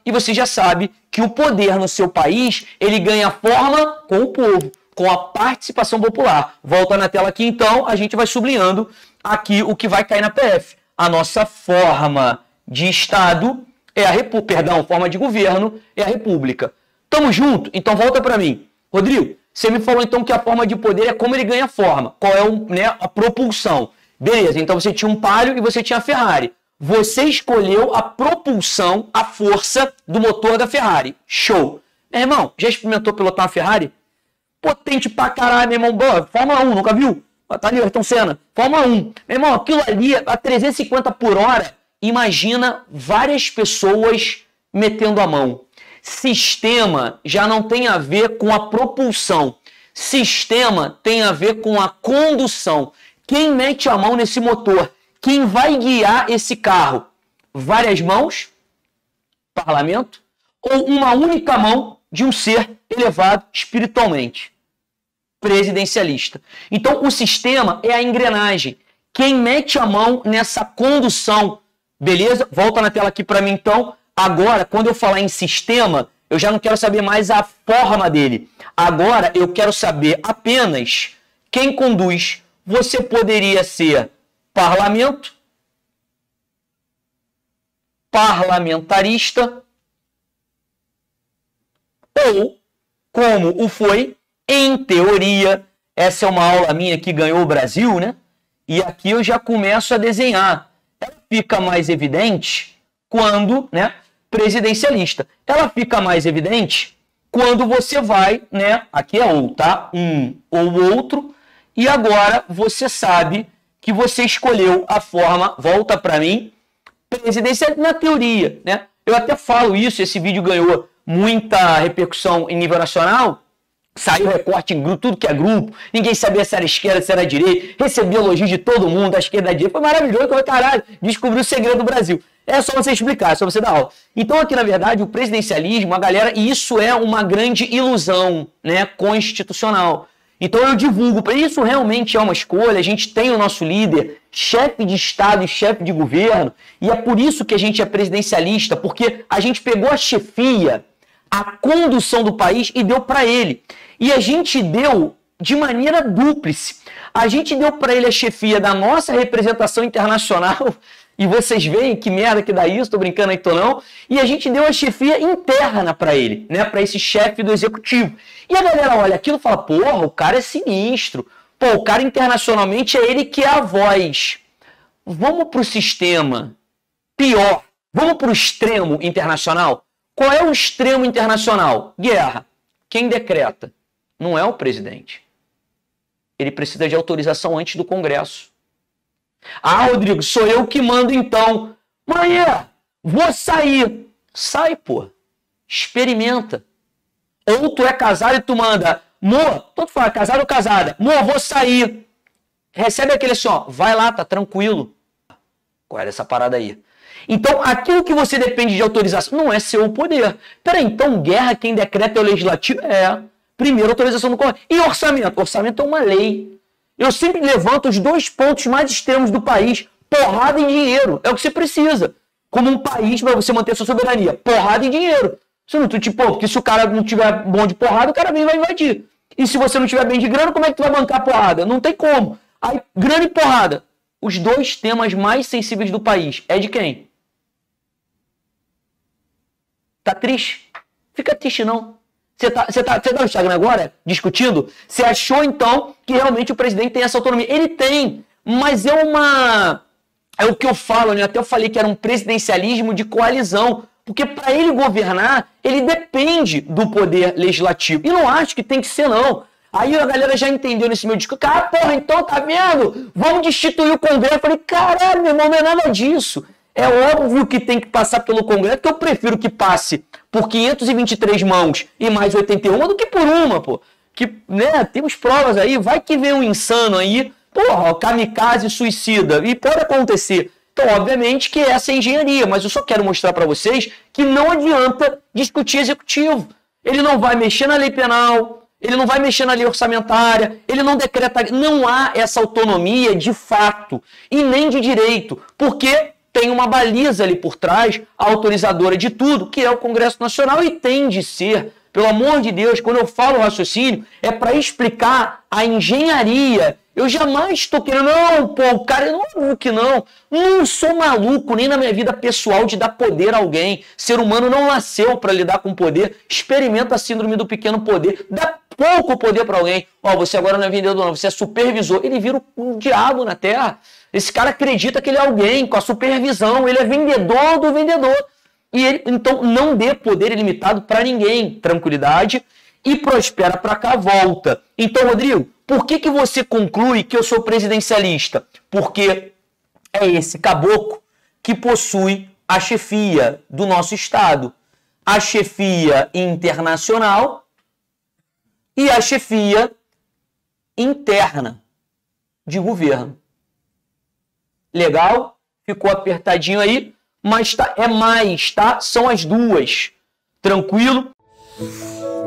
E você já sabe que o poder no seu país, ele ganha forma com o povo, com a participação popular. Volta na tela aqui, então, a gente vai sublinhando aqui o que vai cair na PF. A nossa forma de Estado é a República, perdão, forma de governo é a República. Tamo junto? Então volta para mim. Rodrigo, você me falou então que a forma de poder é como ele ganha forma. Qual é a propulsão? Beleza, então você tinha um Palio e você tinha a Ferrari. Você escolheu a propulsão, a força do motor da Ferrari. Show. Meu irmão, já experimentou pilotar uma Ferrari? Potente pra caralho, meu irmão. Boa, Fórmula 1, nunca viu? Tá ali, Ayrton Senna. Fórmula 1. Meu irmão, aquilo ali a 350 por hora, imagina várias pessoas metendo a mão. Sistema já não tem a ver com a propulsão. Sistema tem a ver com a condução. Quem mete a mão nesse motor? Quem vai guiar esse carro? Várias mãos? Parlamento? Ou uma única mão de um ser elevado espiritualmente? Presidencialista. Então, o sistema é a engrenagem. Quem mete a mão nessa condução, beleza? Volta na tela aqui para mim, então. Agora, quando eu falar em sistema, eu já não quero saber mais a forma dele. Agora, eu quero saber apenas quem conduz. Você poderia ser parlamento, parlamentarista, ou, como o foi, em teoria, essa é uma aula minha que ganhou o Brasil, né? E aqui eu já começo a desenhar. Ela fica mais evidente quando, né, presidencialista. Ela fica mais evidente quando você vai, né, aqui é ou, tá? Um ou outro, e agora você sabe que você escolheu a forma, volta para mim, presidencialista na teoria, né? Eu até falo isso, esse vídeo ganhou muita repercussão em nível nacional, saiu recorte em grupo, tudo que é grupo, ninguém sabia se era esquerda, se era direita, recebi elogios de todo mundo, da esquerda, da direita, foi maravilhoso, eu falei, caralho, descobri o segredo do Brasil. É só você explicar, é só você dar aula. Então aqui, na verdade, o presidencialismo, a galera, e isso é uma grande ilusão, né, constitucional. Então eu divulgo, isso realmente é uma escolha, a gente tem o nosso líder, chefe de Estado e chefe de governo, e é por isso que a gente é presidencialista, porque a gente pegou a chefia, a condução do país e deu para ele. E a gente deu de maneira dúplice. A gente deu para ele a chefia da nossa representação internacional, e vocês veem que merda que dá isso, tô brincando aí, tô não, e a gente deu a chefia interna para ele, né, para esse chefe do executivo. E a galera olha aquilo e fala, porra, o cara é sinistro, pô, o cara internacionalmente é ele que é a voz. Vamos pro sistema pior, vamos pro extremo internacional? Qual é o extremo internacional? Guerra. Quem decreta? Não é o presidente. Ele precisa de autorização antes do Congresso. Ah, Rodrigo, sou eu que mando então. Manhã, vou sair. Sai, pô. Experimenta. Ou tu é casado e tu manda, amor, tanto fala, casado ou casada, amor, vou sair. Recebe aquele assim, ó, vai lá, tá tranquilo. Qual é essa parada aí? Então, aquilo que você depende de autorização não é seu poder. Peraí, então guerra quem decreta é o legislativo? É. Primeiro, autorização do Congresso. E orçamento? Orçamento é uma lei. Eu sempre levanto os dois pontos mais extremos do país. Porrada e dinheiro. É o que você precisa. Como um país, para você manter a sua soberania. Porrada e dinheiro. Se não, tipo, porque se o cara não tiver bom de porrada, o cara vem e vai invadir. E se você não tiver bem de grana, como é que tu vai bancar a porrada? Não tem como. Aí, grana e porrada. Os dois temas mais sensíveis do país. É de quem? Tá triste? Fica triste, não. Você tá no Instagram agora, discutindo? Você achou, então, que realmente o presidente tem essa autonomia? Ele tem, mas é o que eu falo, né? Até eu falei que era um presidencialismo de coalizão. Porque para ele governar, ele depende do poder legislativo. E não acho que tem que ser, não. Aí a galera já entendeu nesse meu discurso. Cara, porra, então, tá vendo? Vamos destituir o Congresso. Eu falei, caralho, meu irmão, não é nada disso. É óbvio que tem que passar pelo Congresso, que eu prefiro que passe por 523 mãos e mais 81 do que por uma, pô. Que, né, temos provas aí, vai que vem um insano aí, porra, kamikaze suicida, e pode acontecer. Então, obviamente que essa é a engenharia, mas eu só quero mostrar para vocês que não adianta discutir executivo. Ele não vai mexer na lei penal, ele não vai mexer na lei orçamentária, ele não decreta, não há essa autonomia de fato e nem de direito, porque tem uma baliza ali por trás, autorizadora de tudo, que é o Congresso Nacional, e tem de ser. Pelo amor de Deus, quando eu falo raciocínio, é para explicar a engenharia. Eu jamais estou querendo, não, pô, o cara, não, que não. Não sou maluco, nem na minha vida pessoal, de dar poder a alguém. Ser humano não nasceu para lidar com poder. Experimenta a síndrome do pequeno poder. Dá pouco poder para alguém. Ó, você agora não é vendedor, não, você é supervisor. Ele vira um diabo na Terra. Esse cara acredita que ele é alguém com a supervisão. Ele é vendedor do vendedor. E ele, então, não dê poder ilimitado para ninguém. Tranquilidade. E prospera para cá, volta. Então, Rodrigo, por que você conclui que eu sou presidencialista? Porque é esse caboclo que possui a chefia do nosso Estado. A chefia internacional e a chefia interna de governo. Legal? Ficou apertadinho aí? Mas tá, é mais, tá? São as duas. Tranquilo?